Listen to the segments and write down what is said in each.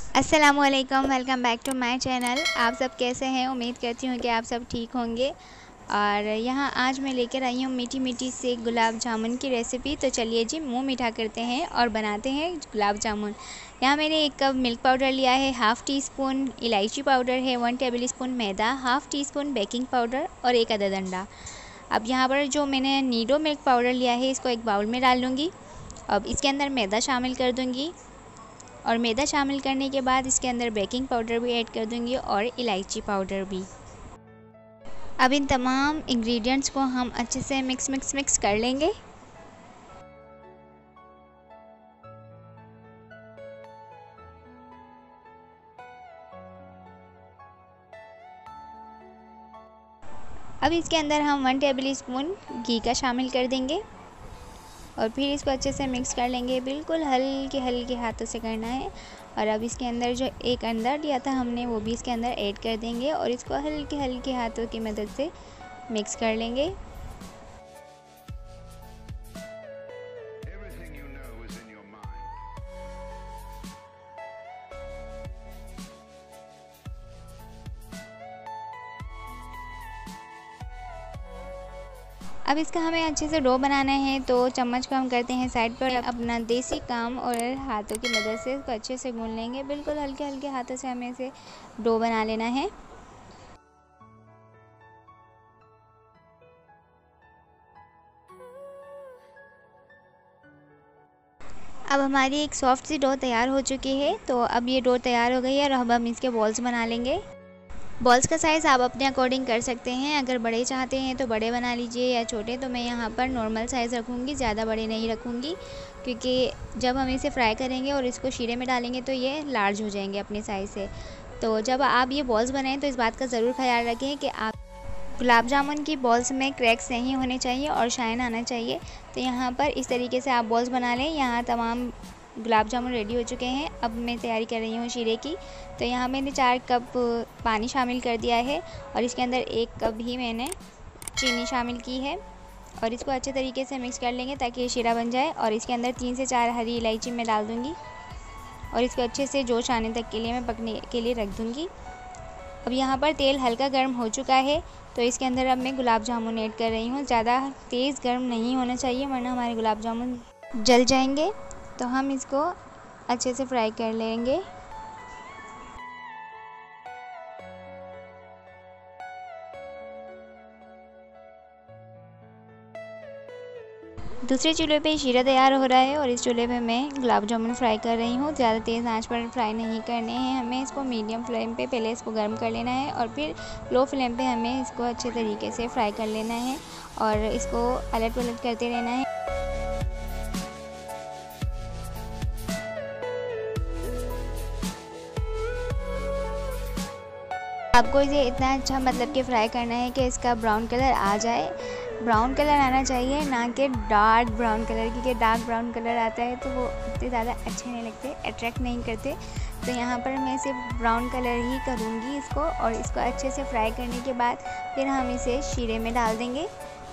अस्सलामुअलैकुम, welcome back to my channel. आप सब कैसे हैं? उम्मीद करती हूँ कि आप सब ठीक होंगे। और यहाँ आज मैं लेकर आई हूँ मीठी मीठी से गुलाब जामुन की रेसिपी। तो चलिए जी मुंह मीठा करते हैं और बनाते हैं गुलाब जामुन। यहाँ मैंने 1 कप मिल्क पाउडर लिया है, हाफ़ टी स्पून इलायची पाउडर है, 1 टेबल स्पून मैदा, half teaspoon baking powder और 1 अदद अंडा। अब यहाँ पर जो मैंने नीडो मिल्क पाउडर लिया है इसको एक बाउल में डाल लूँगी। अब इसके अंदर मैदा शामिल कर दूँगी और मैदा शामिल करने के बाद इसके अंदर बेकिंग पाउडर भी ऐड कर दूंगी और इलायची पाउडर भी। अब इन तमाम इंग्रेडिएंट्स को हम अच्छे से मिक्स कर लेंगे। अब इसके अंदर हम 1 टेबल स्पून घी का शामिल कर देंगे और फिर इसको अच्छे से मिक्स कर लेंगे। बिल्कुल हल्के हल्के हाथों से करना है। और अब इसके अंदर जो 1 अंडा लिया था हमने वो भी इसके अंदर ऐड कर देंगे और इसको हल्के हल्के हाथों की मदद से मिक्स कर लेंगे। अब इसका हमें अच्छे से डो बनाना है, तो चम्मच को हम करते हैं साइड पर। अपना देसी काम और हाथों की मदद से इसको अच्छे से गूंद लेंगे। बिल्कुल हल्के हल्के हाथों से हमें इसे डो बना लेना है। अब हमारी एक सॉफ्ट सी डो तैयार हो चुकी है। तो अब ये डो तैयार हो गई है और अब हम इसके बॉल्स बना लेंगे। बॉल्स का साइज़ आप अपने अकॉर्डिंग कर सकते हैं। अगर बड़े चाहते हैं तो बड़े बना लीजिए या छोटे। तो मैं यहाँ पर नॉर्मल साइज़ रखूँगी, ज़्यादा बड़े नहीं रखूँगी, क्योंकि जब हम इसे फ्राई करेंगे और इसको शीरे में डालेंगे तो ये लार्ज हो जाएंगे अपने साइज़ से। तो जब आप ये बॉल्स बनाएं तो इस बात का ज़रूर ख्याल रखें कि आप गुलाब जामुन की बॉल्स में क्रैक्स नहीं होने चाहिए और शाइन आना चाहिए। तो यहाँ पर इस तरीके से आप बॉल्स बना लें। यहाँ तमाम गुलाब जामुन रेडी हो चुके हैं। अब मैं तैयारी कर रही हूँ शीरे की। तो यहाँ मैंने 4 कप पानी शामिल कर दिया है और इसके अंदर 1 कप ही मैंने चीनी शामिल की है और इसको अच्छे तरीके से मिक्स कर लेंगे ताकि ये शीरा बन जाए। और इसके अंदर 3 से 4 हरी इलायची मैं डाल दूँगी और इसको अच्छे से जोश आने तक के लिए मैं पकने के लिए रख दूँगी। अब यहाँ पर तेल हल्का गर्म हो चुका है, तो इसके अंदर अब मैं गुलाब जामुन ऐड कर रही हूँ। ज़्यादा तेज़ गर्म नहीं होना चाहिए वरना हमारे गुलाब जामुन जल जाएंगे। तो हम इसको अच्छे से फ्राई कर लेंगे। दूसरे चूल्हे पे शीरा तैयार हो रहा है और इस चूल्हे पे मैं गुलाब जामुन फ्राई कर रही हूँ। ज़्यादा तेज़ आंच पर फ्राई नहीं करने हैं हमें। इसको मीडियम फ्लेम पे पहले इसको गर्म कर लेना है और फिर लो फ्लेम पे हमें इसको अच्छे तरीके से फ्राई कर लेना है और इसको अलट पलट करते रहना है। आपको इसे इतना अच्छा मतलब कि फ्राई करना है कि इसका ब्राउन कलर आ जाए। ब्राउन कलर आना चाहिए, ना कि डार्क ब्राउन कलर, क्योंकि डार्क ब्राउन कलर आता है तो वो इतने ज़्यादा अच्छे नहीं लगते, अट्रैक्ट नहीं करते। तो यहाँ पर मैं सिर्फ ब्राउन कलर ही करूँगी इसको और इसको अच्छे से फ्राई करने के बाद फिर हम इसे शीरे में डाल देंगे।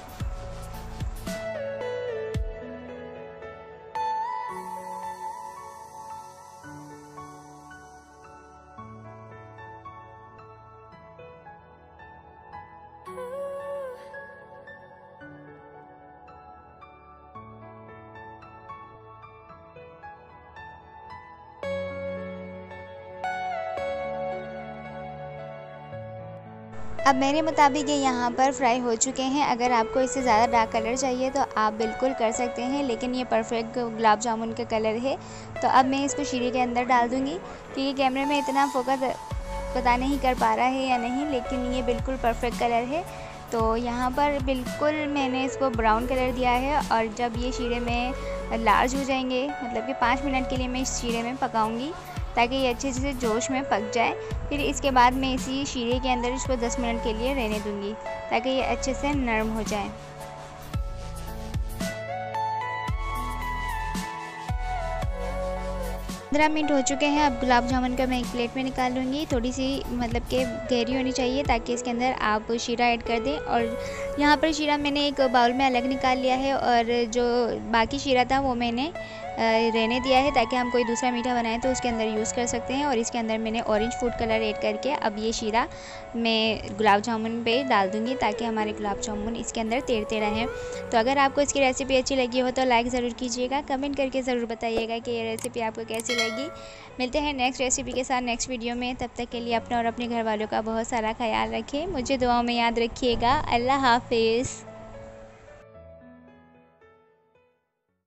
अब मेरे मुताबिक ये यहाँ पर फ्राई हो चुके हैं। अगर आपको इससे ज़्यादा डार्क कलर चाहिए तो आप बिल्कुल कर सकते हैं, लेकिन ये परफेक्ट गुलाब जामुन का कलर है। तो अब मैं इसको शीरे के अंदर डाल दूँगी, क्योंकि कैमरे में इतना फोकस पता नहीं कर पा रहा है या नहीं, लेकिन ये बिल्कुल परफेक्ट कलर है। तो यहाँ पर बिल्कुल मैंने इसको ब्राउन कलर दिया है और जब ये शीरे में लार्ज हो जाएंगे, मतलब कि 5 मिनट के लिए मैं इस शीरे में पकाऊँगी ताकि ये अच्छे से जोश में पक जाए। फिर इसके बाद मैं इसी शीरे के अंदर इसको 10 मिनट के लिए रहने दूंगी ताकि ये अच्छे से नरम हो जाए। 15 मिनट हो चुके हैं। अब गुलाब जामुन का मैं एक प्लेट में निकाल लूँगी। थोड़ी सी मतलब कि गहरी होनी चाहिए ताकि इसके अंदर आप शीरा ऐड कर दें। और यहाँ पर शीरा मैंने एक बाउल में अलग निकाल लिया है और जो बाकी शीरा था वो मैंने रहने दिया है ताकि हम कोई दूसरा मीठा बनाएं तो उसके अंदर यूज़ कर सकते हैं। और इसके अंदर मैंने ऑरेंज फूड कलर ऐड करके अब ये शीरा मैं गुलाब जामुन पे डाल दूँगी ताकि हमारे गुलाब जामुन इसके अंदर तैरते रहें। तो अगर आपको इसकी रेसिपी अच्छी लगी हो तो लाइक ज़रूर कीजिएगा, कमेंट करके ज़रूर बताइएगा कि ये रेसिपी आपको कैसी लगी। मिलते हैं नेक्स्ट रेसिपी के साथ नेक्स्ट वीडियो में। तब तक के लिए अपना और अपने घर वालों का बहुत सारा ख्याल रखें। मुझे दुआओं में याद रखिएगा। अल्लाह हाफिज़।